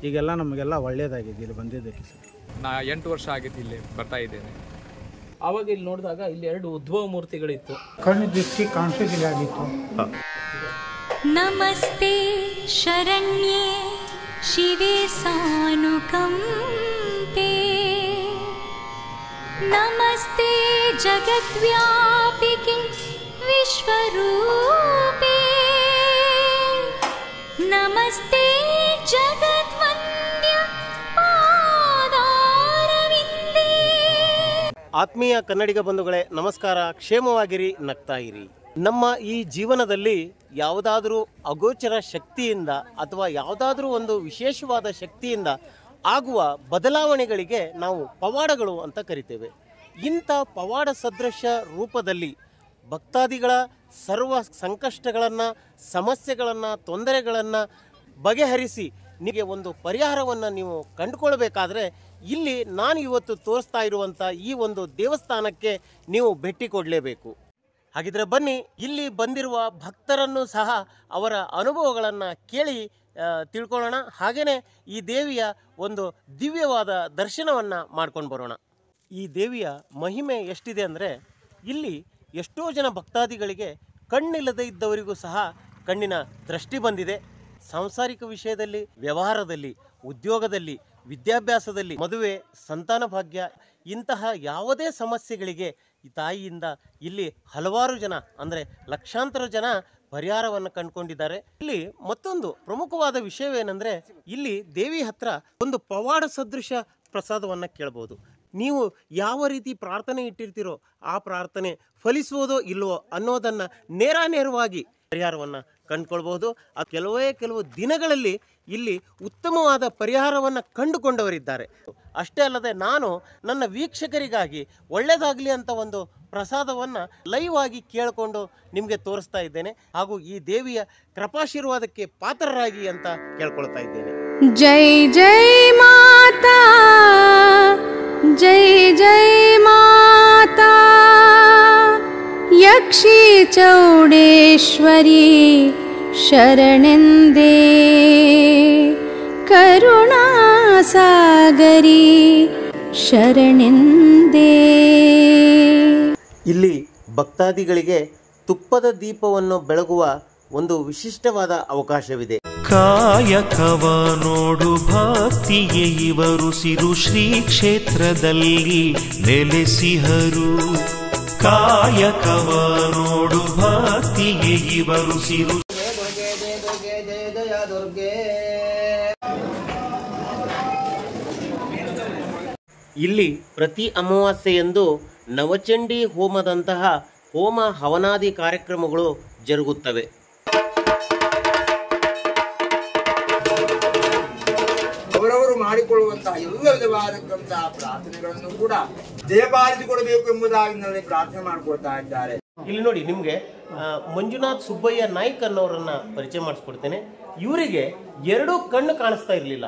ಈಗೆಲ್ಲ ನಮಗೆಲ್ಲ ಒಳ್ಳೆಯದಾಗಿದೆ ಇಲ್ಲಿ ಬಂದಿದ್ದಕ್ಕೆ ಸರ್. ನಾ 8 ವರ್ಷ ಆಗಿತ್ತು ಇಲ್ಲಿ ಬರ್ತಾ ಇದ್ದೇನೆ. ಆವಾಗ ಇಲ್ಲಿ ನೋಡಿದಾಗ ಇಲ್ಲಿ 2 ಉದ್ಭವ ಮೂರ್ತಿಗಳಿತ್ತು. ಕಣ್ಣು ದೃಷ್ಟಿ ಕಾಣಿಸೋದಿಲ್ಲ ಆಗಿತ್ತು. ನಮಸ್ತೆ ಶರಣ್ಯೇ ಶಿವೆ ಸಾನುಕಂಪೆ ನಮಸ್ತೆ ಜಗದ್ವ್ಯಾಪಿಕೆ ವಿಶ್ವರೂಪೆ ನಮಸ್ತೆ ಜಗದ್ವಂದ್ಯ ಪಾದಾರವಿಂದೇ. ಆತ್ಮೀಯ ಕನ್ನಡಿಗ ಬಂಧುಗಳೇ ನಮಸ್ಕಾರ. ಕ್ಷೇಮವಾಗಿರಿ, ನಗ್ತಾ ಇರಿ. ನಮ್ಮ ಈ ಜೀವನದಲ್ಲಿ ಯಾವುದಾದ್ರೂ ಅಗೋಚರ ಶಕ್ತಿಯಿಂದ ಅಥವಾ ಯಾವುದಾದ್ರೂ ಒಂದು ವಿಶೇಷವಾದ ಶಕ್ತಿಯಿಂದ ಆಗುವ ಬದಲಾವಣೆಗಳಿಗೆ ನಾವು ಪವಾಡಗಳು ಅಂತ ಕರಿತೇವೆ. ಇಂಥ ಪವಾಡ ಸದೃಶ ರೂಪದಲ್ಲಿ ಭಕ್ತಾದಿಗಳ ಸರ್ವ ಸಂಕಷ್ಟಗಳನ್ನು, ಸಮಸ್ಯೆಗಳನ್ನು, ತೊಂದರೆಗಳನ್ನು ಬಗೆಹರಿಸಿ ನಿಮಗೆ ಒಂದು ಪರಿಹಾರವನ್ನು ನೀವು ಕಂಡುಕೊಳ್ಬೇಕಾದ್ರೆ ಇಲ್ಲಿ ನಾನು ಇವತ್ತು ತೋರಿಸ್ತಾ ಇರುವಂಥ ಈ ಒಂದು ದೇವಸ್ಥಾನಕ್ಕೆ ನೀವು ಭೇಟಿ ಕೊಡಲೇಬೇಕು. ಹಾಗಿದ್ರೆ ಬನ್ನಿ, ಇಲ್ಲಿ ಬಂದಿರುವ ಭಕ್ತರನ್ನು ಸಹ ಅವರ ಅನುಭವಗಳನ್ನು ಕೇಳಿ ತಿಳ್ಕೊಳ್ಳೋಣ. ಹಾಗೆಯೇ ಈ ದೇವಿಯ ಒಂದು ದಿವ್ಯವಾದ ದರ್ಶನವನ್ನು ಮಾಡ್ಕೊಂಡು ಬರೋಣ. ಈ ದೇವಿಯ ಮಹಿಮೆ ಎಷ್ಟಿದೆ ಅಂದರೆ ಇಲ್ಲಿ ಎಷ್ಟೋ ಜನ ಭಕ್ತಾದಿಗಳಿಗೆ ಕಣ್ಣಿಲ್ಲದೆ ಇದ್ದವರಿಗೂ ಸಹ ಕಣ್ಣಿನ ದೃಷ್ಟಿ ಬಂದಿದೆ. ಸಾಂಸಾರಿಕ ವಿಷಯದಲ್ಲಿ, ವ್ಯವಹಾರದಲ್ಲಿ, ಉದ್ಯೋಗದಲ್ಲಿ, ವಿದ್ಯಾಭ್ಯಾಸದಲ್ಲಿ, ಮದುವೆ, ಸಂತಾನ ಭಾಗ್ಯ ಇಂತಹ ಯಾವುದೇ ಸಮಸ್ಯೆಗಳಿಗೆ ಈ ತಾಯಿಯಿಂದ ಇಲ್ಲಿ ಹಲವಾರು ಜನ ಅಂದರೆ ಲಕ್ಷಾಂತರ ಜನ ಪರಿಹಾರವನ್ನು ಕಂಡುಕೊಂಡಿದ್ದಾರೆ. ಇಲ್ಲಿ ಮತ್ತೊಂದು ಪ್ರಮುಖವಾದ ವಿಷಯವೇನೆಂದರೆ ಇಲ್ಲಿ ದೇವಿ ಹತ್ರ ಒಂದು ಪವಾಡ ಸದೃಶ ಪ್ರಸಾದವನ್ನು ಕೇಳಬಹುದು. ನೀವು ಯಾವ ರೀತಿ ಪ್ರಾರ್ಥನೆ ಇಟ್ಟಿರ್ತೀರೋ ಆ ಪ್ರಾರ್ಥನೆ ಫಲಿಸುವುದೋ ಇಲ್ವೋ ಅನ್ನೋದನ್ನು ನೇರವಾಗಿ ಪರಿಹಾರವನ್ನು ಕಂಡುಕೊಳ್ಬಹುದು. ಆ ಕೆಲವು ದಿನಗಳಲ್ಲಿ ಇಲ್ಲಿ ಉತ್ತಮವಾದ ಪರಿಹಾರವನ್ನು ಕಂಡುಕೊಂಡವರಿದ್ದಾರೆ. ಅಷ್ಟೇ ಅಲ್ಲದೆ ನಾನು ನನ್ನ ವೀಕ್ಷಕರಿಗಾಗಿ ಒಳ್ಳೆಯದಾಗಲಿ ಅಂತ ಒಂದು ಪ್ರಸಾದವನ್ನು ಲೈವ್ ಆಗಿ ಕೇಳಿಕೊಂಡು ನಿಮಗೆ ತೋರಿಸ್ತಾ ಇದ್ದೇನೆ. ಹಾಗೂ ಈ ದೇವಿಯ ಕೃಪಾಶೀರ್ವಾದಕ್ಕೆ ಪಾತ್ರರಾಗಿ ಅಂತ ಕೇಳ್ಕೊಳ್ತಾ ಇದ್ದೇನೆ. ಜೈ ಜೈ ಮಾತಾ, ಜೈ ಜೈ ಮಾತಾ, ಯಕ್ಷಿ ಚೌಡೇಶ್ವರಿ ಶರಣೆಂದೇ, ಕರುಣಾಸಾಗರಿ ಶರಣೆಂದೇ. ಇಲ್ಲಿ ಭಕ್ತಾದಿಗಳಿಗೆ ತುಪ್ಪದ ದೀಪವನ್ನು ಬೆಳಗುವ ಒಂದು ವಿಶಿಷ್ಟವಾದ ಅವಕಾಶವಿದೆ. ಕಾಯಕವ ನೋಡು ಭಕ್ತಿಯೇ ಇವರು ಸಿರು ಶ್ರೀ ಕ್ಷೇತ್ರದಲ್ಲಿ ನೆಲೆಸಿಹರು. ಕಾಯಕವ ನೋಡು ಭಕ್ತಿಯೇ ಇವರು ಸಿರು. ಇಲ್ಲಿ ಪ್ರತಿ ಅಮಾವಾಸ್ಯೆಯಂದು ನವಚಂಡಿ ಹೋಮದಂತಹ ಹೋಮ ಹವನಾದಿ ಕಾರ್ಯಕ್ರಮಗಳು ಜರುಗುತ್ತವೆ. ಅವರವರು ಮಾಡಿಕೊಳ್ಳುವಂತಹ ಎಲ್ಲ ವಿಧವಾದಂತಹ ಪ್ರಾರ್ಥನೆಗಳನ್ನು ಕೂಡ ಜಯಪಾಲಿಸಿಕೊಡಬೇಕು ಎಂಬುದಾಗಿ ನನಗೆ ಪ್ರಾರ್ಥನೆ ಮಾಡಿಕೊಳ್ತಾ ಇದ್ದಾರೆ. ಇಲ್ಲಿ ನೋಡಿ, ನಿಮಗೆ ಮಂಜುನಾಥ್ ಸುಬ್ಬಯ್ಯ ನಾಯ್ಕ್ ಅನ್ನೋರನ್ನ ಪರಿಚಯ ಮಾಡಿಸ್ಕೊಡ್ತೇನೆ. ಇವರಿಗೆ 2 ಕಣ್ಣು ಕಾಣಿಸ್ತಾ ಇರಲಿಲ್ಲ.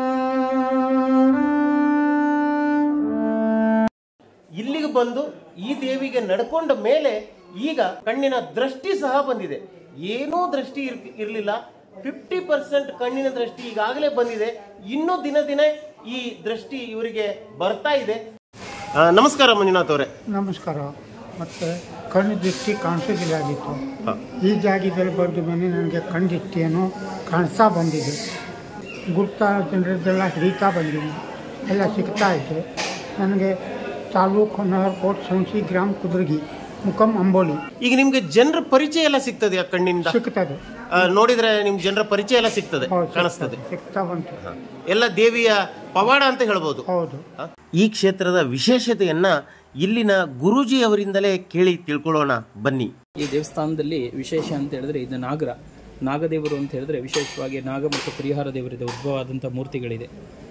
ಇಲ್ಲಿಗೆ ಬಂದು ಈ ದೇವಿಗೆ ನಡ್ಕೊಂಡ ಮೇಲೆ ಈಗ ಕಣ್ಣಿನ ದೃಷ್ಟಿ ಸಹ ಬಂದಿದೆ. ಏನೂ ದೃಷ್ಟಿ ಇರಲಿಲ್ಲ, 50% ಕಣ್ಣಿನ ದೃಷ್ಟಿ ಈಗಾಗಲೇ ಬಂದಿದೆ. ಇನ್ನೂ ದಿನ ಈ ದೃಷ್ಟಿ ಇವರಿಗೆ ಬರ್ತಾ ಇದೆ. ನಮಸ್ಕಾರ ಮಂಜುನಾಥ್ ಅವರೇ. ನಮಸ್ಕಾರ. ಮತ್ತು ಕಣ್ಣು ದೃಷ್ಟಿ ಕಾಣಿಸೋದಿಲ್ಲ ಆಗಿತ್ತು. ಈ ಜಾಗದಲ್ಲಿ ಬಂದ ಮೇಲೆ ನನಗೆ ಕಣ್ಣು ದೃಷ್ಟಿಯನ್ನು ಕಾಣಿಸ್ತಾ ಬಂದಿದೆ. ಗುರ್ತಾ ಜನರದ್ದೆಲ್ಲ ಹಿಡಿತಾ ಬಂದಿದೆ, ಎಲ್ಲ ಸಿಗ್ತಾ ಇದೆ ನನಗೆ. ತಾಲೂಕು ಹೊನ್ನಾವರಕೋಟ್, ಸಂಶಿ ಗ್ರಾಮ, ಕುದ್ರಗಿ, ಮುಖಂ, ಅಂಬೋಲಿ. ಈಗ ನಿಮ್ಗೆ ಜನರ ಪರಿಚಯ ಎಲ್ಲ ಸಿಗ್ತದೆ ಆ ಕಣ್ಣಿಂದ? ಸಿಗ್ತದೆ. ನೋಡಿದ್ರೆ ನಿಮ್ಗೆ ಜನರ ಪರಿಚಯ ಎಲ್ಲ ಸಿಗ್ತದೆ, ಕಾಣಿಸ್ತದೆ, ಸಿಗ್ತಾ ಬಂತು. ಎಲ್ಲ ದೇವಿಯ ಪವಾಡ ಅಂತ ಹೇಳ್ಬೋದು. ಹೌದು. ಈ ಕ್ಷೇತ್ರದ ವಿಶೇಷತೆಯನ್ನ ಇಲ್ಲಿನ ಗುರೂಜಿ ಅವರಿಂದಲೇ ಕೇಳಿ ತಿಳ್ಕೊಳ್ಳೋಣ ಬನ್ನಿ. ಈ ದೇವಸ್ಥಾನದಲ್ಲಿ ವಿಶೇಷ ಅಂತ ಹೇಳಿದ್ರೆ ಇದು ನಾಗದೇವರು ಅಂತ ಹೇಳಿದ್ರೆ ವಿಶೇಷವಾಗಿ ನಾಗ ಮತ್ತು ಪರಿಹಾರ ದೇವರಿದೆ, ಉದ್ಭವ ಆದಂಥ ಮೂರ್ತಿಗಳಿದೆ.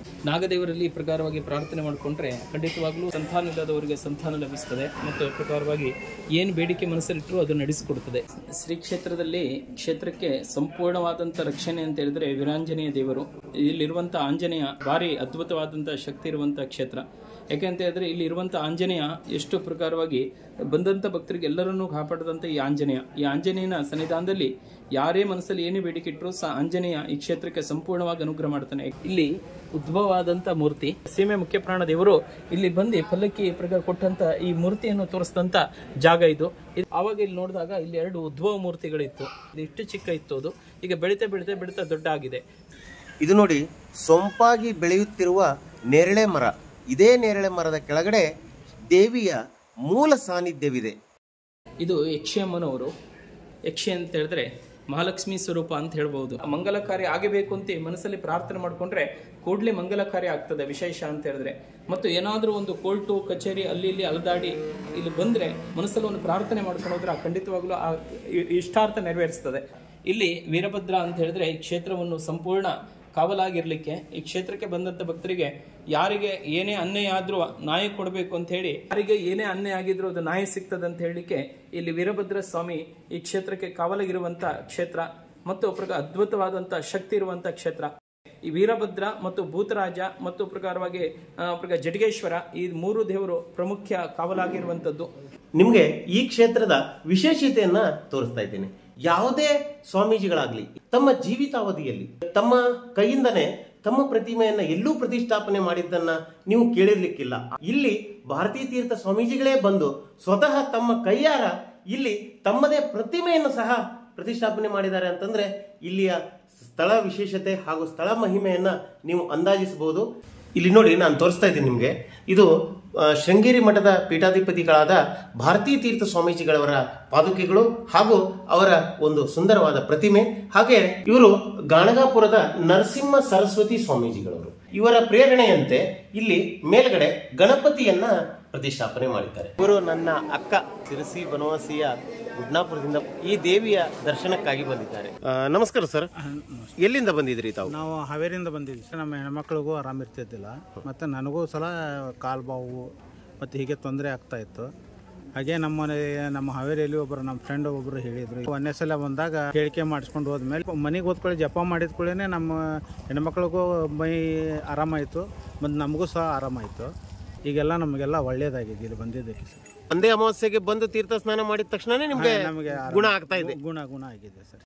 ನಾಗದೇವರಲ್ಲಿ ಈ ಪ್ರಕಾರವಾಗಿ ಪ್ರಾರ್ಥನೆ ಮಾಡಿಕೊಂಡ್ರೆ ಖಂಡಿತವಾಗ್ಲೂ ಸಂತಾನ ಇಲ್ಲದವರಿಗೆ ಸಂತಾನ ಲಭಿಸ್ತದೆ ಮತ್ತು ಈ ಪ್ರಕಾರವಾಗಿ ಏನು ಬೇಡಿಕೆ ಮನಸ್ಸಲ್ಲಿಟ್ಟರು ಅದು ನಡೆಸಿಕೊಡುತ್ತದೆ. ಶ್ರೀ ಕ್ಷೇತ್ರದಲ್ಲಿ ಕ್ಷೇತ್ರಕ್ಕೆ ಸಂಪೂರ್ಣವಾದಂಥ ರಕ್ಷಣೆ ಅಂತ ಹೇಳಿದ್ರೆ ವೀರಾಂಜನೇಯ ದೇವರು. ಇಲ್ಲಿರುವಂಥ ಆಂಜನೇಯ ಭಾರಿ ಅದ್ಭುತವಾದಂಥ ಶಕ್ತಿ ಇರುವಂಥ ಕ್ಷೇತ್ರ. ಯಾಕೆಂತ ಹೇಳಿದ್ರೆ ಇಲ್ಲಿ ಇರುವಂಥ ಆಂಜನೇಯ ಎಷ್ಟು ಪ್ರಕಾರವಾಗಿ ಬಂದಂಥ ಭಕ್ತರಿಗೆ ಎಲ್ಲರನ್ನೂ ಕಾಪಾಡದಂಥ ಈ ಆಂಜನೇಯನ ಸನ್ನಿಧಾನದಲ್ಲಿ ಯಾರೇ ಮನಸ್ಸಲ್ಲಿ ಏನೇ ಬೇಡಿಕೆ ಇಟ್ಟರು ಸಹ ಆಂಜನೇಯ ಈ ಕ್ಷೇತ್ರಕ್ಕೆ ಸಂಪೂರ್ಣವಾಗಿ ಅನುಗ್ರಹ ಮಾಡ್ತಾನೆ. ಇಲ್ಲಿ ಉದ್ಭವವಾದಂಥ ಮೂರ್ತಿ ಸೀಮೆ ಮುಖ್ಯ ಪ್ರಾಣ ದೇವರು ಇಲ್ಲಿ ಬಂದು ಪಲ್ಲಕ್ಕಿ ಪ್ರಕಾರ ಕೊಟ್ಟಂತ ಈ ಮೂರ್ತಿಯನ್ನು ತೋರಿಸಿದಂಥ ಜಾಗ ಇದು. ಆವಾಗ ಇಲ್ಲಿ ನೋಡಿದಾಗ ಇಲ್ಲಿ 2 ಉದ್ಭವ ಮೂರ್ತಿಗಳಿತ್ತು. ಇದು ಇಷ್ಟು ಚಿಕ್ಕ ಇತ್ತು, ಅದು ಈಗ ಬೆಳೀತಾ ದೊಡ್ಡ ಆಗಿದೆ. ಇದು ನೋಡಿ, ಸೊಂಪಾಗಿ ಬೆಳೆಯುತ್ತಿರುವ ನೇರಳೆ ಮರ. ಇದೇ ನೇರಳೆ ಮರದ ಕೆಳಗಡೆ ದೇವಿಯ ಮೂಲ ಸಾನ್ನಿಧ್ಯವಿದೆ. ಇದು ಯಕ್ಷಿಯಮ್ಮನವರು. ಯಕ್ಷಿ ಅಂತ ಹೇಳಿದ್ರೆ ಮಹಾಲಕ್ಷ್ಮಿ ಸ್ವರೂಪ ಅಂತ ಹೇಳ್ಬಹುದು. ಮಂಗಲ ಕಾರ್ಯ ಆಗಬೇಕು ಅಂತ ಮನಸ್ಸಲ್ಲಿ ಪ್ರಾರ್ಥನೆ ಮಾಡ್ಕೊಂಡ್ರೆ ಕೂಡಲೇ ಮಂಗಲ ಕಾರ್ಯ ಆಗ್ತದೆ. ವಿಶೇಷ ಅಂತ ಹೇಳಿದ್ರೆ ಮತ್ತು ಏನಾದರೂ ಒಂದು ಕೋರ್ಟು ಕಚೇರಿ ಅಲ್ಲಿ ಇಲ್ಲಿ ಅಲದಾಡಿ ಇಲ್ಲಿ ಬಂದ್ರೆ ಮನಸ್ಸಲ್ಲಿ ಒಂದು ಪ್ರಾರ್ಥನೆ ಮಾಡ್ಕೊಂಡು ಹೋದ್ರೆ ಖಂಡಿತವಾಗ್ಲೂ ಆ ಇಷ್ಟಾರ್ಥ ನೆರವೇರಿಸ್ತದೆ. ಇಲ್ಲಿ ವೀರಭದ್ರ ಅಂತ ಹೇಳಿದ್ರೆ ಈ ಕ್ಷೇತ್ರವನ್ನು ಸಂಪೂರ್ಣ ಕಾವಲಾಗಿರ್ಲಿಕ್ಕೆ, ಈ ಕ್ಷೇತ್ರಕ್ಕೆ ಬಂದಂತ ಭಕ್ತರಿಗೆ ಯಾರಿಗೆ ಏನೇ ಅನ್ಯಾಯ ಆದ್ರೂ ನ್ಯಾಯ ಕೊಡಬೇಕು ಅಂತ ಹೇಳಿ, ಯಾರಿಗೆ ಏನೇ ಅನ್ಯಾಯ ಆಗಿದ್ರು ಅದು ನ್ಯಾಯ ಸಿಗ್ತದೆ ಅಂತ ಹೇಳಲಿಕ್ಕೆ ಇಲ್ಲಿ ವೀರಭದ್ರ ಸ್ವಾಮಿ ಈ ಕ್ಷೇತ್ರಕ್ಕೆ ಕಾವಲಾಗಿರುವಂತ ಕ್ಷೇತ್ರ ಮತ್ತು ಅದ್ಭುತವಾದಂತ ಶಕ್ತಿ ಇರುವಂತ ಕ್ಷೇತ್ರ. ಈ ವೀರಭದ್ರ ಮತ್ತು ಭೂತರಾಜ ಮತ್ತು ಪ್ರಕಾರವಾಗಿ ಜಟಗೇಶ್ವರ ಈ 3 ದೇವರು ಪ್ರಮುಖ ಕಾವಲಾಗಿರುವಂತದ್ದು. ನಿಮಗೆ ಈ ಕ್ಷೇತ್ರದ ವಿಶೇಷತೆಯನ್ನ ತೋರಿಸ್ತಾ ಇದ್ದೇನೆ. ಯಾವುದೇ ಸ್ವಾಮೀಜಿಗಳಾಗ್ಲಿ ತಮ್ಮ ಜೀವಿತಾವಧಿಯಲ್ಲಿ ತಮ್ಮ ಕೈಯಿಂದನೇ ತಮ್ಮ ಪ್ರತಿಮೆಯನ್ನ ಎಲ್ಲೂ ಪ್ರತಿಷ್ಠಾಪನೆ ಮಾಡಿದ್ದನ್ನ ನೀವು ಕೇಳಿರ್ಲಿಕ್ಕಿಲ್ಲ. ಇಲ್ಲಿ ಭಾರತೀ ತೀರ್ಥ ಸ್ವಾಮೀಜಿಗಳೇ ಬಂದು ಸ್ವತಃ ತಮ್ಮ ಕೈಯಾರ ಇಲ್ಲಿ ತಮ್ಮದೇ ಪ್ರತಿಮೆಯನ್ನು ಸಹ ಪ್ರತಿಷ್ಠಾಪನೆ ಮಾಡಿದ್ದಾರೆ ಅಂತಂದ್ರೆ ಇಲ್ಲಿಯ ಸ್ಥಳ ವಿಶೇಷತೆ ಹಾಗೂ ಸ್ಥಳ ಮಹಿಮೆಯನ್ನ ನೀವು ಅಂದಾಜಿಸಬಹುದು. ಇಲ್ಲಿ ನೋಡಿ, ನಾನು ತೋರಿಸ್ತಾ ಇದ್ದೀನಿ ನಿಮಗೆ. ಇದು ಶೃಂಗೇರಿ ಮಠದ ಪೀಠಾಧಿಪತಿಗಳಾದ ಭಾರತೀ ತೀರ್ಥ ಸ್ವಾಮೀಜಿಗಳವರ ಪಾದುಕೆಗಳು ಹಾಗೂ ಅವರ ಒಂದು ಸುಂದರವಾದ ಪ್ರತಿಮೆ. ಹಾಗೆ ಇವರು ಗಾಣಗಾಪುರದ ನರಸಿಂಹ ಸರಸ್ವತಿ ಸ್ವಾಮೀಜಿಗಳವರು. ಇವರ ಪ್ರೇರಣೆಯಂತೆ ಇಲ್ಲಿ ಮೇಲ್ಗಡೆ ಗಣಪತಿಯನ್ನ ಪ್ರತಿಷ್ಠಾಪನೆ ಮಾಡಿದ್ದಾರೆ. ಇವರು ನನ್ನ ಅಕ್ಕ ಸಿರಸಿ ಬನವಾಸಿಯ ಗುಡ್ನಾಪುರದಿಂದ ಈ ದೇವಿಯ ದರ್ಶನಕ್ಕಾಗಿ ಬಂದಿದ್ದಾರೆ. ನಮಸ್ಕಾರ ಸರ್, ಎಲ್ಲಿಂದ ಬಂದಿದ್ರಿ ತಾವು? ನಾವು ಹಾವೇರಿಯಿಂದ ಬಂದಿದ್ವಿ ಸರ್. ನಮ್ಮ ಹೆಣ್ಮಕ್ಳಿಗೂ ಆರಾಮಿರ್ತಿದ್ದಿಲ್ಲ, ಮತ್ತು ನನಗೂ ಸಲ ಕಾಲು ಬಾವು ಮತ್ತು ಹೀಗೆ ತೊಂದರೆ ಆಗ್ತಾ ಇತ್ತು. ಹಾಗೆ ನಮ್ಮ ಹಾವೇರಿಯಲ್ಲಿ ನಮ್ಮ ಫ್ರೆಂಡ್ ಒಬ್ಬರು ಹೇಳಿದ್ರು. ಒಂದೇ ಸಲ ಬಂದಾಗ ಹೇಳಿಕೆ ಮಾಡಿಸ್ಕೊಂಡು ಹೋದ್ಮೇಲೆ ಮನೆಗೆ ಓದ್ಕೊಳ್ಳಿ ಜಪ ಮಾಡಿದ್ಕೊಳ್ಳೇ ನಮ್ಮ ಹೆಣ್ಮಕ್ಳಿಗೂ ಮೈ ಆರಾಮಾಯಿತು ಮತ್ತು ನಮಗೂ ಸಹ ಆರಾಮಾಯಿತು. ಈಗೆಲ್ಲ ನಮಗೆಲ್ಲ ಒಳ್ಳೇದಾಗಿದೆ ಇಲ್ಲಿ ಬಂದಿದ್ದಕ್ಕೆ ಸರ್. ಒಂದೇ ಅಮಾವಾಸ್ಯೆಗೆ ಬಂದು ತೀರ್ಥ ಸ್ನಾನ ಮಾಡಿದ ತಕ್ಷಣ ನಮಗೆ ಗುಣ ಆಗ್ತಾ ಇದೆ. ಗುಣ ಆಗಿದೆ ಸರ್.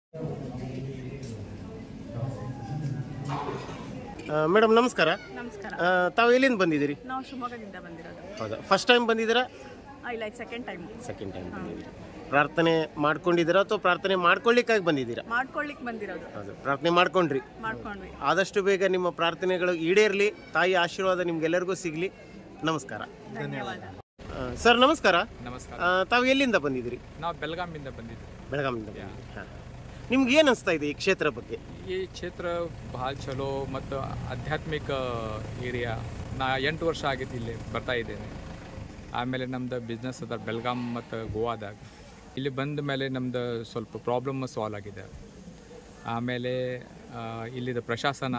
ಮೇಡಮ್ ನಮಸ್ಕಾರ. ತಾವು ಎಲ್ಲಿಂದ ಬಂದಿದ್ದೀರಿ? ನಾವು ಶಿವಮೊಗ್ಗದಿಂದ ಬಂದಿರೋದು. ಹೌದಾ, ಫಸ್ಟ್ ಟೈಮ್ ಬಂದಿದ್ದೀರಾ? ಇಲ್ಲ, ಸೆಕೆಂಡ್ ಟೈಮ್ ಬಂದಿದ್ದೀರಿ. ಪ್ರಾರ್ಥನೆ ಮಾಡ್ಕೊಂಡಿದ್ದೀರಾ ಅಥವಾ ಪ್ರಾರ್ಥನೆ ಮಾಡ್ಕೊಳ್ಳಿಕ್ಕಾಗಿ ಬಂದಿದ್ದೀರಾ? ಮಾಡ್ಕೊಳ್ಳಿಕ್ಕೆ ಬಂದಿರೋದು. ಹೌದು, ಪ್ರಾರ್ಥನೆ ಮಾಡ್ಕೊಂಡ್ರಿ. ಆದಷ್ಟು ಬೇಗ ನಿಮ್ಮ ಪ್ರಾರ್ಥನೆಗಳು ಈಡೇರಲಿ. ತಾಯಿ ಆಶೀರ್ವಾದ ನಿಮ್ಗೆಲ್ಲರಿಗೂ ಸಿಗ್ಲಿ. ನಮಸ್ಕಾರ. ಧನ್ಯವಾದ. ಸರ್ ನಮಸ್ಕಾರ. ನಮಸ್ಕಾರ. ತಾವು ಎಲ್ಲಿಂದ ಬಂದಿದ್ದೀರಿ? ನಾವು ಬೆಳಗಾಮಿಂದ ಬಂದಿದ್ದೀವಿ. ನಿಮ್ಗೆ ಏನು ಅನಿಸ್ತಾ ಇದೆ ಈ ಕ್ಷೇತ್ರ ಬಗ್ಗೆ? ಈ ಕ್ಷೇತ್ರ ಭಾಳ ಚಲೋ ಮತ್ತು ಆಧ್ಯಾತ್ಮಿಕ ಏರಿಯಾ. ನಾ 8 ವರ್ಷ ಆಗಿತ್ತು ಇಲ್ಲಿ ಬರ್ತಾ ಇದ್ದೇನೆ. ಆಮೇಲೆ ನಮ್ದು ಬಿಸ್ನೆಸ್ ಅದ ಬೆಳಗಾಂ ಮತ್ತು ಗೋವಾದಾಗ. ಇಲ್ಲಿ ಬಂದ ಮೇಲೆ ನಮ್ದು ಸ್ವಲ್ಪ ಪ್ರಾಬ್ಲಮ್ ಸಾಲ್ವ್ ಆಗಿದೆ. ಆಮೇಲೆ ಇಲ್ಲಿದ ಪ್ರಶಾಸನ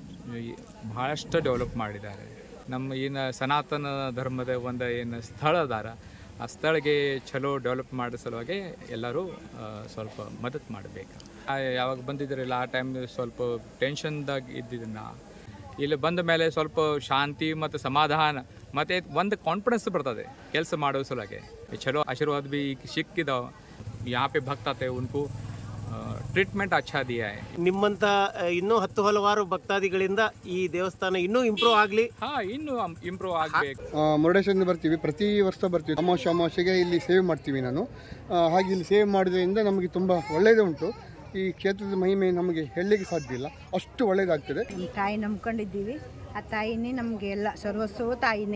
ಭಾಳಷ್ಟು ಡೆವಲಪ್ ಮಾಡಿದ್ದಾರೆ. ನಮ್ಮ ಏನು ಸನಾತನ ಧರ್ಮದ ಒಂದು ಏನು ಸ್ಥಳ ಅದಾರ ಆ ಸ್ಥಳಕ್ಕೆ ಚಲೋ ಡೆವಲಪ್ ಮಾಡೋ ಸಲುವಾಗಿ ಎಲ್ಲರೂ ಸ್ವಲ್ಪ ಮದತ್ ಮಾಡಬೇಕು. ಯಾವಾಗ ಬಂದಿದ್ರಲ್ಲ ಆ ಟೈಮ್ ಸ್ವಲ್ಪ ಟೆನ್ಷನ್ದಾಗ ಇದ್ದಿದ್ದನ್ನ ಇಲ್ಲಿ ಬಂದ ಮೇಲೆ ಸ್ವಲ್ಪ ಶಾಂತಿ ಮತ್ತು ಸಮಾಧಾನ ಮತ್ತು ಒಂದು ಕಾನ್ಫಿಡೆನ್ಸ್ ಬರ್ತದೆ ಕೆಲಸ ಮಾಡೋ ಸಲುವಾಗಿ. ಚಲೋ ಆಶೀರ್ವಾದ ಭೀ ಸಿಕ್ಕಿದಾವೆ. यहाँ पे भक्त आते हैं उनको ಟ್ರೀಟ್ಮೆಂಟ್ ಅಚ್ಚಾ ದಿಯಾ ಹೈ. ನಿಮ್ಮಂತ ಇನ್ನೂ ಹಲವಾರು ಭಕ್ತಾದಿಗಳಿಂದ ಈ ದೇವಸ್ಥಾನ ಇನ್ನೂ ಇಂಪ್ರೂವ್ ಆಗಲಿ. ಇನ್ನೂ ಇಂಪ್ರೂವ್ ಆಗಬೇಕು. ಮುರುಡೇಶ್ವರದಿಂದ ಬರ್ತೀವಿ, ಪ್ರತಿ ವರ್ಷ ಬರ್ತೀವಿ. ಅಮಾವಾಸ್ಯೆಗೆ ಇಲ್ಲಿ ಸೇವೆ ಮಾಡ್ತೀವಿ ನಾನು. ಹಾಗೆ ಇಲ್ಲಿ ಸೇವೆ ಮಾಡೋದ್ರಿಂದ ನಮಗೆ ತುಂಬ ಒಳ್ಳೆಯದೇ ಉಂಟು. ಈ ಕ್ಷೇತ್ರದ ಮಹಿಮೆ ನಮಗೆ ಹೇಳಲಿಕ್ಕೆ ಸಾಧ್ಯ ಇಲ್ಲ, ಅಷ್ಟು ಒಳ್ಳೆಯದಾಗ್ತದೆ. ತಾಯಿ ನಂಬ್ಕೊಂಡಿದ್ದೀವಿ, ಆ ತಾಯಿನೇ ನಮಗೆ ಎಲ್ಲ ಸರ್ವಸ್ವವು ತಾಯಿನೇ.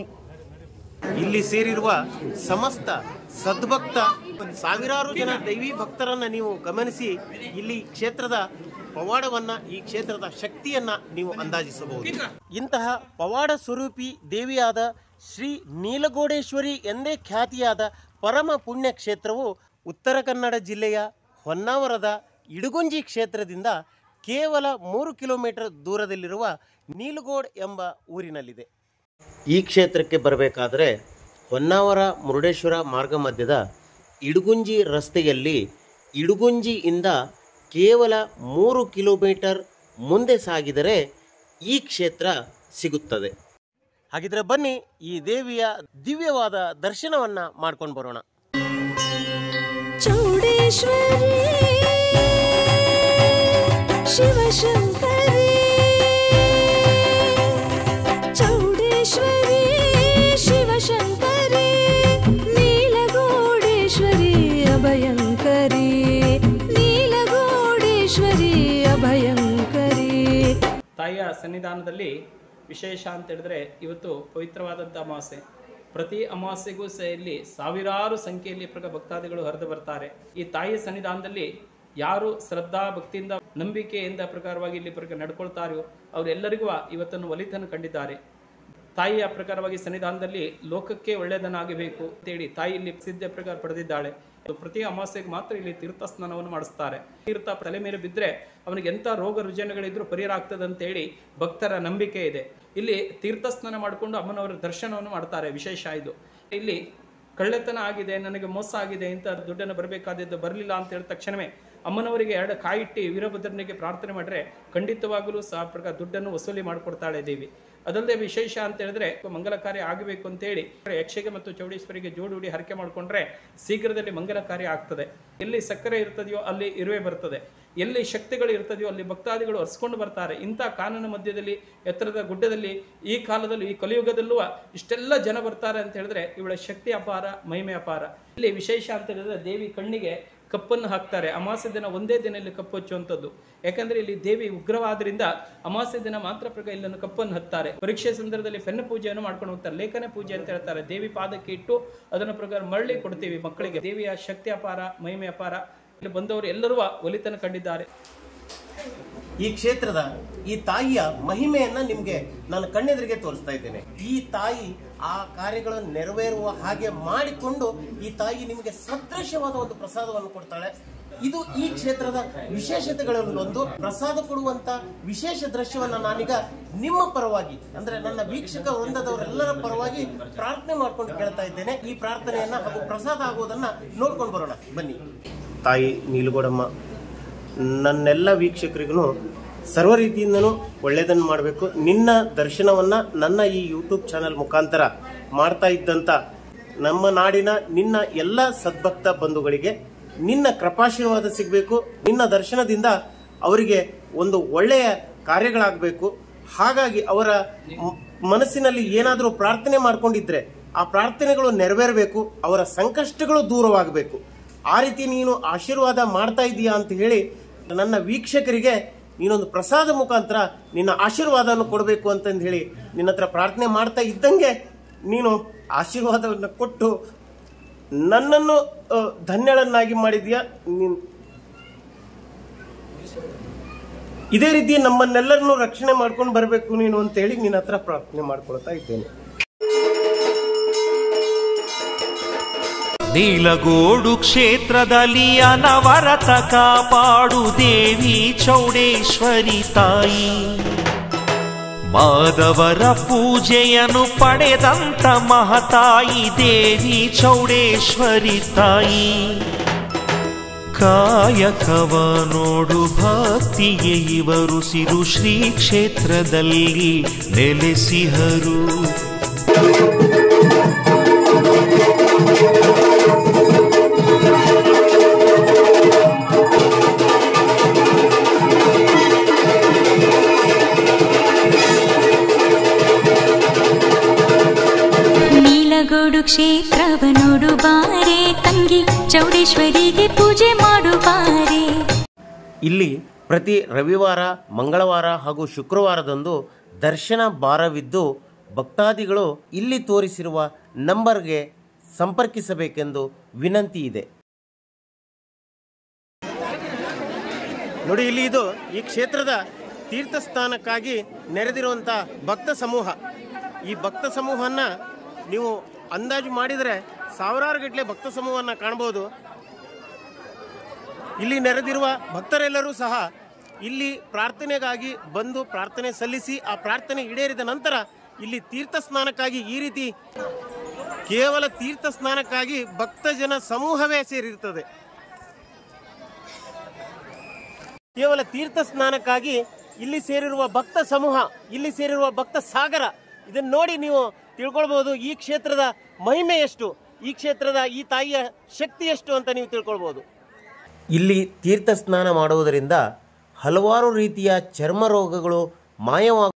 ಇಲ್ಲಿ ಸೇರಿರುವ ಸಮಸ್ತ ಸದ್ಭಕ್ತ ಸಾವಿರಾರು ಜನ ದೈವಿ ಭಕ್ತರನ್ನ ನೀವು ಗಮನಿಸಿ ಇಲ್ಲಿ ಕ್ಷೇತ್ರದ ಪವಾಡವನ್ನ, ಈ ಕ್ಷೇತ್ರದ ಶಕ್ತಿಯನ್ನ ನೀವು ಅಂದಾಜಿಸಬಹುದು. ಇಂತಹ ಪವಾಡ ಸ್ವರೂಪಿ ದೇವಿಯಾದ ಶ್ರೀ ನೀಲಗೋಡೇಶ್ವರಿ ಎಂದೇ ಖ್ಯಾತಿಯಾದ ಪರಮ ಪುಣ್ಯ ಕ್ಷೇತ್ರವು ಉತ್ತರ ಕನ್ನಡ ಜಿಲ್ಲೆಯ ಹೊನ್ನಾವರದ ಇಡಗುಂಜಿ ಕ್ಷೇತ್ರದಿಂದ ಕೇವಲ 3 ಕಿಲೋಮೀಟರ್ ದೂರದಲ್ಲಿರುವ ನೀಲಗೋಡ್ ಎಂಬ ಊರಿನಲ್ಲಿದೆ. ಈ ಕ್ಷೇತ್ರಕ್ಕೆ ಬರಬೇಕಾದರೆ ಹೊನ್ನಾವರ ಮುರುಡೇಶ್ವರ ಮಾರ್ಗ ಮಧ್ಯದ ಇಡಗುಂಜಿ ರಸ್ತೆಯಲ್ಲಿ ಇಡಗುಂಜಿಯಿಂದ ಕೇವಲ 3 ಕಿಲೋಮೀಟರ್ ಮುಂದೆ ಸಾಗಿದರೆ ಈ ಕ್ಷೇತ್ರ ಸಿಗುತ್ತದೆ. ಹಾಗಿದ್ರೆ ಬನ್ನಿ ಈ ದೇವಿಯ ದಿವ್ಯವಾದ ದರ್ಶನವನ್ನು ಮಾಡ್ಕೊಂಡು ಬರೋಣ. ಚೌಡೇಶ್ವರಿ ಶಿವಶಂಕರಿ, ಚೌಡೇಶ್ವರಿ ಶಿವಶಂಕರಿ, ನೀಲಗೋಡೇಶ್ವರಿ ಅಭಯಂಕರಿ, ನೀಲಗೋಡೇಶ್ವರಿ ಅಭಯಂಕರಿ. ತಾಯಿಯ ಸನ್ನಿಧಾನದಲ್ಲಿ ವಿಶೇಷ ಅಂತ ಹೇಳಿದ್ರೆ ಇವತ್ತು ಪವಿತ್ರವಾದಂಥ ಅಮಾವಾಸ್ಯೆ. ಪ್ರತಿ ಅಮಾವಾಸ್ಯೆಗೂ ಸಹ ಇಲ್ಲಿ ಸಾವಿರಾರು ಸಂಖ್ಯೆಯಲ್ಲಿ ಭಕ್ತಾದಿಗಳು ಹರಿದು ಬರ್ತಾರೆ. ಈ ತಾಯಿಯ ಸನ್ನಿಧಾನದಲ್ಲಿ ಯಾರು ಶ್ರದ್ಧಾ ಭಕ್ತಿಯಿಂದ ನಂಬಿಕೆಯಿಂದ ಪ್ರಕಾರವಾಗಿ ಇಲ್ಲಿ ನಡ್ಕೊಳ್ತಾರೋ ಅವರೆಲ್ಲರಿಗೂ ಇವತ್ತನ್ನು ಒಲಿತನ್ನು ಕಂಡಿದ್ದಾರೆ. ತಾಯಿಯ ಪ್ರಕಾರವಾಗಿ ಸನ್ನಿಧಾನದಲ್ಲಿ ಲೋಕಕ್ಕೆ ಒಳ್ಳೆಯದನ್ನಾಗಬೇಕು ಅಂತೇಳಿ ತಾಯಿ ಇಲ್ಲಿ ಸಿದ್ಧ ಪ್ರಕಾರ ಪಡೆದಿದ್ದಾಳೆ. ಪ್ರತಿ ಅಮಾವಾಸ್ಯೆಗೆ ಮಾತ್ರ ಇಲ್ಲಿ ತೀರ್ಥ ಸ್ನಾನವನ್ನು ಮಾಡಿಸ್ತಾರೆ. ತೀರ್ಥ ತಲೆ ಮೇಲೆ ಬಿದ್ದರೆ ಅವನಿಗೆ ಎಂಥ ರೋಗ ರುಜಿನಗಳಿದ್ರೂ ಪರಿಹಾರ ಆಗ್ತದೆ ಅಂತೇಳಿ ಭಕ್ತರ ನಂಬಿಕೆ ಇದೆ. ಇಲ್ಲಿ ತೀರ್ಥ ಸ್ನಾನ ಮಾಡಿಕೊಂಡು ಅಮ್ಮನವರ ದರ್ಶನವನ್ನು ಮಾಡ್ತಾರೆ. ವಿಶೇಷ ಇದು. ಇಲ್ಲಿ ಕಳ್ಳೆತನ ಆಗಿದೆ, ನನಗೆ ಮೋಸ ಆಗಿದೆ, ಇಂಥ ದುಡ್ಡನ್ನು ಬರಬೇಕಾದದ್ದು ಬರಲಿಲ್ಲ ಅಂತ ಹೇಳಿದ ತಕ್ಷಣವೇ ಅಮ್ಮನವರಿಗೆ 2 ಕಾಯಿಟ್ಟಿ ವೀರಭದ್ರನಿಗೆ ಪ್ರಾರ್ಥನೆ ಮಾಡಿದ್ರೆ ಖಂಡಿತವಾಗಲೂ ಸಹ ಪ್ರಕಾರ ದುಡ್ಡನ್ನು ವಸೂಲಿ ಮಾಡಿಕೊಡ್ತಾಳೆ ದೇವಿ. ಅದಲ್ಲದೆ ವಿಶೇಷ ಅಂತ ಹೇಳಿದ್ರೆ ಮಂಗಲ ಕಾರ್ಯ ಆಗಬೇಕು ಅಂತೇಳಿ ಯಕ್ಷಗೆ ಮತ್ತು ಚೌಡೇಶ್ವರಿಗೆ ಜೋಡೂಡಿ ಹರಕೆ ಮಾಡಿಕೊಂಡ್ರೆ ಶೀಘ್ರದಲ್ಲಿ ಮಂಗಲ ಕಾರ್ಯ ಆಗ್ತದೆ. ಎಲ್ಲಿ ಸಕ್ಕರೆ ಇರ್ತದೆಯೋ ಅಲ್ಲಿ ಇರುವೆ ಬರ್ತದೆ, ಎಲ್ಲಿ ಶಕ್ತಿಗಳು ಇರ್ತದೆಯೋ ಅಲ್ಲಿ ಭಕ್ತಾದಿಗಳು ಹರಿಸ್ಕೊಂಡು ಬರ್ತಾರೆ. ಇಂಥ ಕಾನೂನು ಮಧ್ಯದಲ್ಲಿ ಎತ್ತರದ ಗುಡ್ಡದಲ್ಲಿ ಈ ಕಾಲದಲ್ಲಿ ಈ ಕಲಿಯುಗದಲ್ಲೂ ಇಷ್ಟೆಲ್ಲ ಜನ ಬರ್ತಾರೆ ಅಂತ ಹೇಳಿದ್ರೆ ಇವಳ ಶಕ್ತಿ ಅಪಾರ, ಮಹಿಮೆ ಅಪಾರ. ಇಲ್ಲಿ ವಿಶೇಷ ಅಂತ ಹೇಳಿದ್ರೆ ದೇವಿ ಕಣ್ಣಿಗೆ ಕಪ್ಪನ್ನು ಹಾಕ್ತಾರೆ. ಅಮಾವಾಸ್ಯೆ ದಿನ ಒಂದೇ ದಿನ ಇಲ್ಲಿ ಕಪ್ಪು ಹಚ್ಚುವಂಥದ್ದು. ಯಾಕಂದ್ರೆ ಇಲ್ಲಿ ದೇವಿ ಉಗ್ರವಾದ್ರಿಂದ ಅಮಾವಾಸ್ಯೆ ದಿನ ಮಾತ್ರ ಪ್ರಕಾರ ಇಲ್ಲನ್ನು ಕಪ್ಪನ್ನು ಹತ್ತಾರೆ. ಪರೀಕ್ಷೆ ಸಂದರ್ಭದಲ್ಲಿ ಪೆನ್ನು ಪೂಜೆಯನ್ನು ಮಾಡ್ಕೊಂಡು ಹೋಗ್ತಾರೆ. ಲೇಖನ ಪೂಜೆ ಅಂತ ಹೇಳ್ತಾರೆ. ದೇವಿ ಪಾದಕ್ಕೆ ಇಟ್ಟು ಅದನ್ನು ಪ್ರಕಾರ ಮರಳಿ ಕೊಡ್ತೀವಿ ಮಕ್ಕಳಿಗೆ. ದೇವಿಯ ಶಕ್ತಿ ಅಪಾರ, ಮಹಿಮೆ ಅಪಾರ. ಇಲ್ಲಿ ಬಂದವರು ಎಲ್ಲರೂ ಒಲಿತನ ಕಂಡಿದ್ದಾರೆ. ಈ ಕ್ಷೇತ್ರದ ಈ ತಾಯಿಯ ಮಹಿಮೆಯನ್ನ ನಿಮ್ಗೆ ನಾನು ಕಣ್ಣೆದುರಿಗೆ ತೋರಿಸ್ತಾ ಇದ್ದೇನೆ. ಈ ತಾಯಿ ಆ ಕಾರ್ಯಗಳನ್ನು ನೆರವೇರುವ ಹಾಗೆ ಮಾಡಿಕೊಂಡು ಈ ತಾಯಿ ನಿಮಗೆ ಸದೃಶವಾದ ಒಂದು ಪ್ರಸಾದವನ್ನು ಕೊಡ್ತಾಳೆ. ಇದು ಈ ಕ್ಷೇತ್ರದ ವಿಶೇಷತೆಗಳಲ್ಲೊಂದು. ಪ್ರಸಾದ ಕೊಡುವಂತ ವಿಶೇಷ ದೃಶ್ಯವನ್ನ ನಾನೀಗ ನಿಮ್ಮ ಪರವಾಗಿ ಅಂದ್ರೆ ನನ್ನ ವೀಕ್ಷಕ ವೃಂದದವರೆಲ್ಲರ ಪರವಾಗಿ ಪ್ರಾರ್ಥನೆ ಮಾಡ್ಕೊಂಡು ಕೇಳ್ತಾ ಇದ್ದೇನೆ. ಈ ಪ್ರಾರ್ಥನೆಯನ್ನ ಹಾಗೂ ಪ್ರಸಾದ ಆಗುವುದನ್ನ ನೋಡ್ಕೊಂಡು ಬರೋಣ ಬನ್ನಿ. ತಾಯಿ ನೀಲಗೋಡಮ್ಮ, ನನ್ನೆಲ್ಲ ವೀಕ್ಷಕರಿಗೂ ಸರ್ವ ರೀತಿಯಿಂದನೂ ಒಳ್ಳೆಯದನ್ನು ಮಾಡಬೇಕು. ನಿನ್ನ ದರ್ಶನವನ್ನ ನನ್ನ ಈ ಯೂಟ್ಯೂಬ್ ಚಾನೆಲ್ ಮುಖಾಂತರ ಮಾಡ್ತಾ ಇದ್ದಂಥ ನಮ್ಮ ನಾಡಿನ ನಿನ್ನ ಎಲ್ಲ ಸದ್ಭಕ್ತ ಬಂಧುಗಳಿಗೆ ನಿನ್ನ ಕೃಪಾಶೀರ್ವಾದ ಸಿಗಬೇಕು. ನಿನ್ನ ದರ್ಶನದಿಂದ ಅವರಿಗೆ ಒಂದು ಒಳ್ಳೆಯ ಕಾರ್ಯಗಳಾಗಬೇಕು. ಹಾಗಾಗಿ ಅವರ ಮನಸ್ಸಿನಲ್ಲಿ ಏನಾದರೂ ಪ್ರಾರ್ಥನೆ ಮಾಡ್ಕೊಂಡಿದ್ರೆ ಆ ಪ್ರಾರ್ಥನೆಗಳು ನೆರವೇರಬೇಕು, ಅವರ ಸಂಕಷ್ಟಗಳು ದೂರವಾಗಬೇಕು. ಆ ರೀತಿ ನೀನು ಆಶೀರ್ವಾದ ಮಾಡ್ತಾ ಇದೀಯಾ ಅಂತ ಹೇಳಿ ನನ್ನ ವೀಕ್ಷಕರಿಗೆ ನೀನೊಂದು ಪ್ರಸಾದ ಮುಖಾಂತರ ನಿನ್ನ ಆಶೀರ್ವಾದವನ್ನು ಕೊಡಬೇಕು ಅಂತಂದು ಹೇಳಿ ನಿನ್ನ ಹತ್ರ ಪ್ರಾರ್ಥನೆ ಮಾಡ್ತಾ ಇದ್ದಂಗೆ ನೀನು ಆಶೀರ್ವಾದವನ್ನು ಕೊಟ್ಟು ನನ್ನನ್ನು ಧನ್ಯಳನ್ನಾಗಿ ಮಾಡಿದ್ಯಾ. ಇದೇ ರೀತಿ ನಮ್ಮನ್ನೆಲ್ಲರನ್ನು ರಕ್ಷಣೆ ಮಾಡ್ಕೊಂಡು ಬರಬೇಕು ನೀನು ಅಂತೇಳಿ ನಿನ್ನ ಹತ್ರ ಪ್ರಾರ್ಥನೆ ಮಾಡ್ಕೊಳ್ತಾ ಇದ್ದೇನೆ. ನೀಲಗೋಡು ಕ್ಷೇತ್ರದಲ್ಲಿ ಅನವರತ ಕಾಪಾಡು ದೇವಿ ಚೌಡೇಶ್ವರಿ ತಾಯಿ. ಮಾಧವರ ಪೂಜೆಯನ್ನು ಪಡೆದಂತ ಮಹತಾಯಿ ದೇವಿ ಚೌಡೇಶ್ವರಿ ತಾಯಿ. ಕಾಯಕವ ನೋಡು ಭಕ್ತಿಯೇ ಇವರು ಸಿರು ಶ್ರೀ ಕ್ಷೇತ್ರದಲ್ಲಿ ನೆಲೆಸಿಹರು. ನೀಲಗೋಡು ಕ್ಷೇತ್ರವ ನೋಡು ಬಾರೆ ತಂಗಿ, ಚೌಡೇಶ್ವರಿಗೆ ಪೂಜೆ ಮಾಡು ಬಾರೆ. ಇಲ್ಲಿ ಪ್ರತಿ ರವಿವಾರ, ಮಂಗಳವಾರ ಹಾಗೂ ಶುಕ್ರವಾರದಂದು ದರ್ಶನ ಭಾರವಿದ್ದು ಭಕ್ತಾದಿಗಳು ಇಲ್ಲಿ ತೋರಿಸಿರುವ ನಂಬರ್ಗೆ ಸಂಪರ್ಕಿಸಬೇಕೆಂದು ವಿನಂತಿ ಇದೆ. ನೋಡಿ, ಇಲ್ಲಿ ಇದು ಈ ಕ್ಷೇತ್ರದ ತೀರ್ಥಸ್ಥಾನಕ್ಕಾಗಿ ನೆರೆದಿರುವಂಥ ಭಕ್ತ ಸಮೂಹ. ಈ ಭಕ್ತ ಸಮೂಹನ ನೀವು ಅಂದಾಜು ಮಾಡಿದರೆ ಸಾವಿರಾರು ಗಟ್ಟಲೆ ಭಕ್ತ ಸಮೂಹವನ್ನು ಕಾಣ್ಬೋದು. ಇಲ್ಲಿ ನೆರೆದಿರುವ ಭಕ್ತರೆಲ್ಲರೂ ಸಹ ಇಲ್ಲಿ ಪ್ರಾರ್ಥನೆಗಾಗಿ ಬಂದು ಪ್ರಾರ್ಥನೆ ಸಲ್ಲಿಸಿ ಆ ಪ್ರಾರ್ಥನೆ ಈಡೇರಿದ ನಂತರ ಇಲ್ಲಿ ತೀರ್ಥ ಸ್ನಾನಕ್ಕಾಗಿ ಈ ರೀತಿ ಕೇವಲ ತೀರ್ಥ ಸ್ನಾನಕ್ಕಾಗಿ ಭಕ್ತಜನ ಸಮೂಹವೇ ಸೇರಿರ್ತದೆ. ಕೇವಲ ತೀರ್ಥ ಸ್ನಾನಕ್ಕಾಗಿ ಇಲ್ಲಿ ಸೇರಿರುವ ಭಕ್ತ ಸಮೂಹ, ಇಲ್ಲಿ ಸೇರಿರುವ ಭಕ್ತ ಸಾಗರ, ಇದನ್ನು ನೋಡಿ ನೀವು ತಿಳ್ಕೊಳ್ಬಹುದು ಈ ಕ್ಷೇತ್ರದ ಮಹಿಮೆ ಎಷ್ಟು, ಈ ಕ್ಷೇತ್ರದ ಈ ತಾಯಿಯ ಶಕ್ತಿ ಎಷ್ಟು ಅಂತ ನೀವು ತಿಳ್ಕೊಳ್ಬಹುದು. ಇಲ್ಲಿ ತೀರ್ಥ ಸ್ನಾನ ಮಾಡುವುದರಿಂದ ಹಲವಾರು ರೀತಿಯ ಚರ್ಮ ರೋಗಗಳು ಮಾಯವಾಗ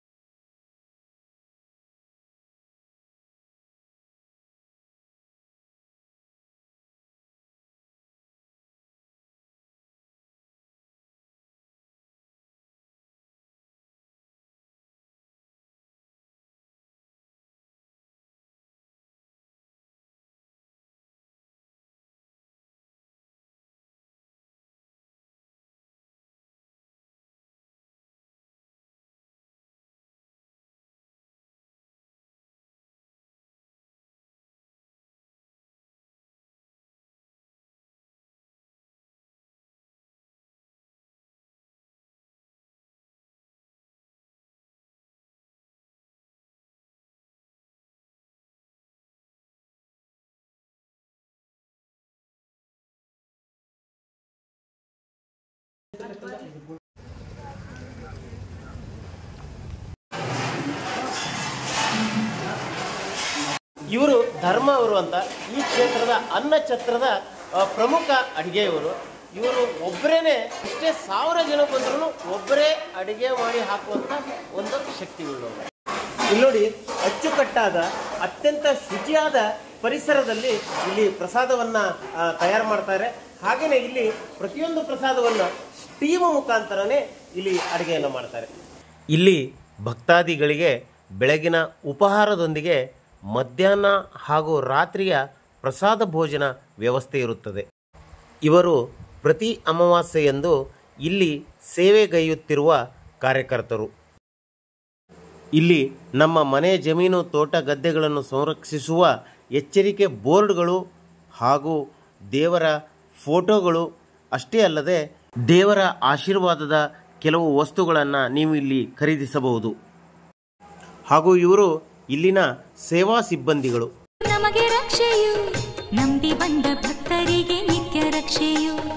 ಇವರು ಧರ್ಮ ಅವರು ಅಂತ ಈ ಕ್ಷೇತ್ರದ ಅನ್ನಛತ್ರದ ಪ್ರಮುಖ ಅಡಿಗೆಯವರು. ಇವರು ಒಬ್ಬರೇನೆ ಎಷ್ಟೇ 1000 ಜನ ಬಂದರೂ ಒಬ್ಬರೇ ಅಡಿಗೆ ಮಾಡಿ ಹಾಕುವಂಥ ಒಂದು ಶಕ್ತಿಗಳು. ಇಲ್ಲಿ ನೋಡಿ, ಅಚ್ಚುಕಟ್ಟಾದ ಅತ್ಯಂತ ಶುಚಿಯಾದ ಪರಿಸರದಲ್ಲಿ ಇಲ್ಲಿ ಪ್ರಸಾದವನ್ನ ತಯಾರು ಮಾಡ್ತಾರೆ. ಹಾಗೇನೆ ಇಲ್ಲಿ ಪ್ರತಿಯೊಂದು ಪ್ರಸಾದವನ್ನ ಸ್ಟೀಮ್ ಮುಖಾಂತರನೇ ಇಲ್ಲಿ ಅಡುಗೆಯನ್ನು ಮಾಡ್ತಾರೆ. ಇಲ್ಲಿ ಭಕ್ತಾದಿಗಳಿಗೆ ಬೆಳಗಿನ ಉಪಹಾರದೊಂದಿಗೆ ಮಧ್ಯಾಹ್ನ ಹಾಗೂ ರಾತ್ರಿಯ ಪ್ರಸಾದ ಭೋಜನ ವ್ಯವಸ್ಥೆ ಇರುತ್ತದೆ. ಇವರು ಪ್ರತಿ ಅಮಾವಾಸ್ಯೆಯಂದು ಇಲ್ಲಿ ಸೇವೆಗೈಯುತ್ತಿರುವ ಕಾರ್ಯಕರ್ತರು. ಇಲ್ಲಿ ನಮ್ಮ ಮನೆ ಜಮೀನು ತೋಟ ಗದ್ದೆಗಳನ್ನು ಸಂರಕ್ಷಿಸುವ ಎಚ್ಚರಿಕೆ ಬೋರ್ಡ್ಗಳು ಹಾಗೂ ದೇವರ ಫೋಟೋಗಳು ಅಷ್ಟೇ ಅಲ್ಲದೆ ದೇವರ ಆಶೀರ್ವಾದದ ಕೆಲವು ವಸ್ತುಗಳನ್ನು ನೀವು ಇಲ್ಲಿ ಖರೀದಿಸಬಹುದು. ಹಾಗೂ ಇವರು ಇಲ್ಲಿನ ಸೇವಾ ಸಿಬ್ಬಂದಿಗಳು. ನಮಗೆ ರಕ್ಷೆಯು, ನಂಬಿ ಬಂದ ಭಕ್ತರಿಗೆ ನಿತ್ಯ ರಕ್ಷೆಯು.